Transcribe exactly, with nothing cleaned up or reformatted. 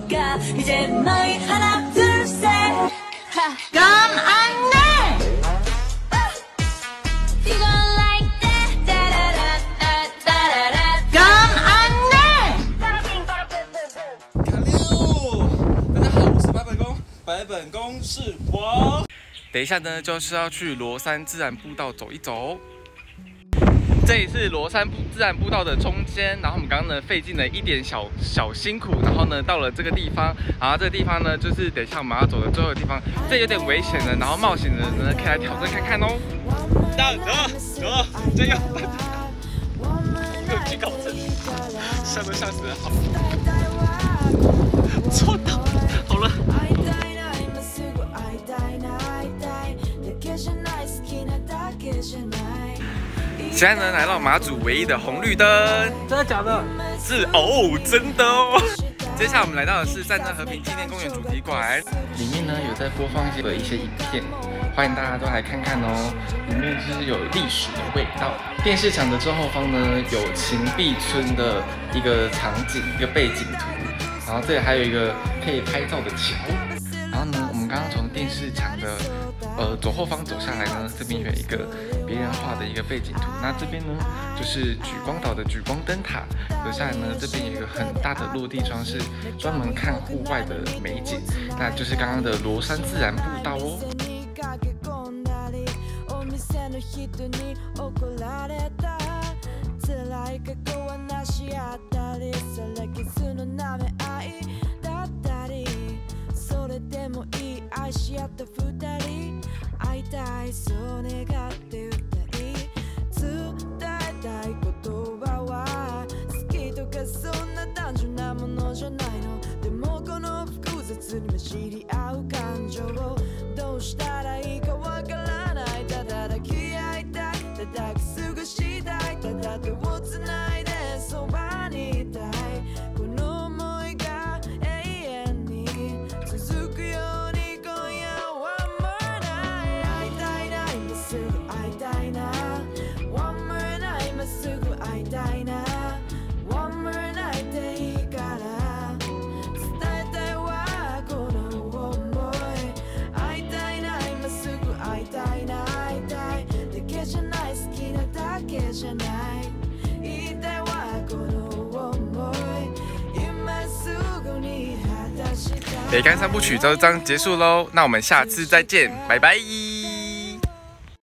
百本宫是我。等一下呢，就是要去罗山自然步道走一走。这里是罗山自然步道的中间，然后我们刚刚呢费尽了一点小小辛苦，然后呢到了这个地方，然后这个地方呢就是等一下我们要走的最后的地方，这有点危险的，然后冒险的人呢可以来挑战看看哦。大走走，加油！有惧高症，吓都吓死了，好，错到，好了。 现在呢，来到马祖唯一的红绿灯， 真的假的？ 是哦，真的哦。接下来我们来到的是战争和平纪念公园主题馆，里面呢有在播放一些一些影片，欢迎大家都来看看哦。里面就是有历史的味道。电视墙的正后方呢有秦壁村的一个场景，一个背景图，然后这里还有一个可以拍照的桥。然后呢，我们刚刚从电视墙的呃左后方走下来呢，这边有一个别人画的一个背景图。那这边呢就是莒光岛的莒光灯塔。走下来呢，这边有一个很大的落地窗，是专门看户外的美景，那就是刚刚的罗山自然步道哦。 愛し合った二人会いたいそう願って歌い伝えたい言葉は好きとかそんな単純なものじゃないのでもこの複雑に混じり合う感情をどうしたらいいかわからないただ抱き合いたいただキスがしたいただ手をつないでそばにいたいこの想いが永遠に続くように北干三部曲就这样结束喽，那我们下次再见，拜拜。